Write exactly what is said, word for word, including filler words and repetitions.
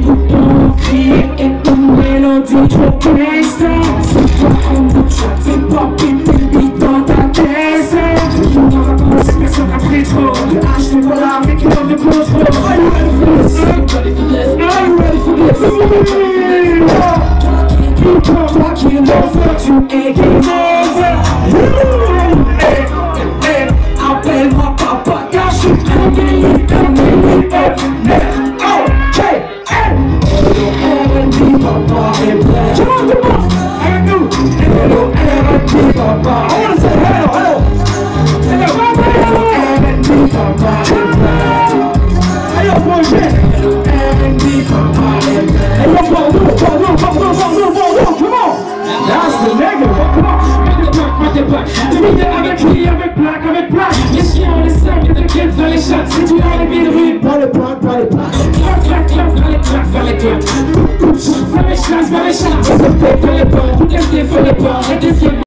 J'écoute ton cri et ton mélodie trop gangsta. C'est toi un bout de chat, fais pas péter le beat dans ta tête. On va commencer, personne n'a pris trop. Le H n'est pas là avec l'heure de contrôle. Are you ready for this? Are you ready for this? Toi qui l'offre, tu es game over. Appelle-moi papa, car je suis un millier, un millier, oh, hey, hey. R and B, papa est prêt. Come on, come on, avec nous. Hello, R and B, papa. I wanna say hello, hello. Hello, R and B, papa est prêt. Hello, projet. Hello, R and B, papa est prêt. Hello, Bordeaux, Bordeaux, Bordeaux, Bordeaux, Bordeaux, come on. That's the nigga, come on. Mets des plaques, mets des plaques. Divisé avec qui, avec plaque, avec plaque. Les chiens, les sacs, les t'inquiètes, vers les chats. Si tu as les billes de rue, pas les plaques, pas les plaques. Clac, clac, clac, vers les claques, vers les claques. Vers les chats, vers les chats. Vers les portes, tout est fait, fais les portes.